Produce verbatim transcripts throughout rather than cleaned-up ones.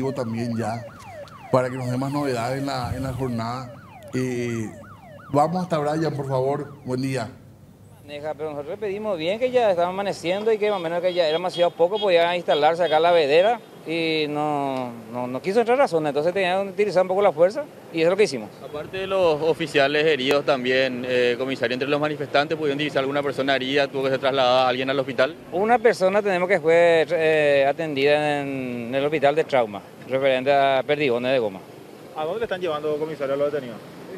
operativo también ya, para que nos dé más novedades en la, en la jornada. Eh, vamos hasta Brian, por favor. Buen día. Pero nosotros pedimos bien que ya estaba amaneciendo y que más o menos que ya era demasiado poco, podía instalarse acá la vedera y no, no, no quiso entrar a la zona, entonces tenían que utilizar un poco la fuerza y eso es lo que hicimos. Aparte de los oficiales heridos también, eh, comisario, entre los manifestantes, ¿pudieron divisar alguna persona herida? ¿Tuvo que ser trasladada a alguien al hospital? Una persona tenemos que fue eh, atendida en el hospital de trauma, referente a perdigones de goma. ¿A dónde le están llevando, comisario, a los detenidos?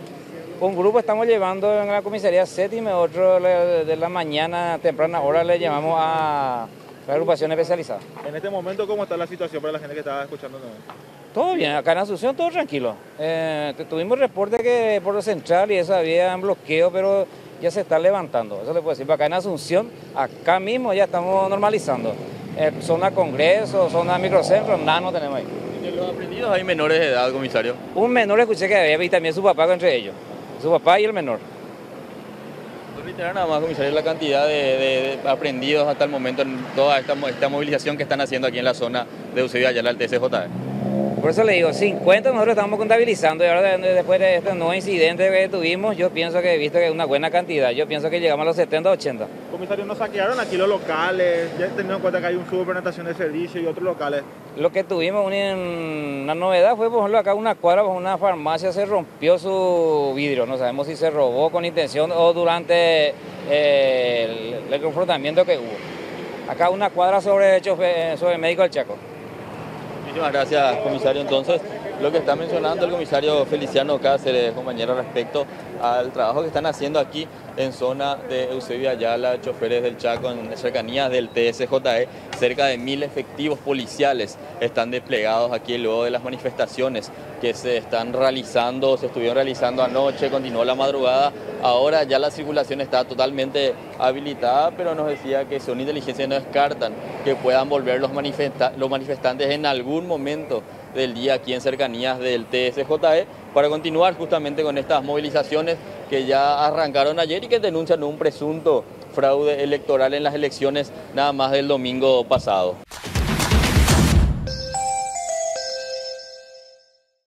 Un grupo estamos llevando en la comisaría séptima, otro de la mañana, temprana hora, le llamamos a la agrupación especializada. En este momento, ¿cómo está la situación para la gente que estaba escuchando? Todo bien, acá en Asunción todo tranquilo. Eh, tuvimos reporte que por lo central y eso había un bloqueo, pero ya se está levantando. Eso le puedo decir, acá en Asunción, acá mismo ya estamos normalizando. Eh, zona Congreso, zona Microcentro, nada no tenemos ahí. ¿De los aprendidos hay menores de edad, comisario? Un menor escuché que había y también su papá entre ellos. Su papá y el menor. ¿Puede reiterar nada más, comisario, la cantidad de, de, de aprendidos hasta el momento en toda esta, esta movilización que están haciendo aquí en la zona de Eusebio Ayala, el T C J E? Por eso le digo, cincuenta nosotros estamos contabilizando y ahora después de este nuevo incidente que tuvimos, yo pienso que he visto que es una buena cantidad. Yo pienso que llegamos a los setenta, ochenta. Comisario, ¿no saquearon aquí los locales? Ya teniendo en cuenta que hay un supernatación de servicio y otros locales. Lo que tuvimos, una, una novedad fue, por ejemplo, acá una cuadra, por una farmacia se rompió su vidrio. No sabemos si se robó con intención o durante eh, el, el confrontamiento que hubo. Acá una cuadra sobre el, chofer, sobre el médico del Chaco. Muchísimas gracias, comisario. Entonces, lo que está mencionando el comisario Feliciano Cáceres, compañero, respecto al trabajo que están haciendo aquí en zona de Eusebio Ayala, choferes del Chaco, en cercanías del T S J E, cerca de mil efectivos policiales están desplegados aquí luego de las manifestaciones que se están realizando, se estuvieron realizando anoche, continuó la madrugada. Ahora ya la circulación está totalmente habilitada, pero nos decía que son inteligencias no descartan que puedan volver los, manifesta los manifestantes en algún momento del día aquí en cercanías del T S J E para continuar justamente con estas movilizaciones que ya arrancaron ayer y que denuncian un presunto fraude electoral en las elecciones nada más del domingo pasado.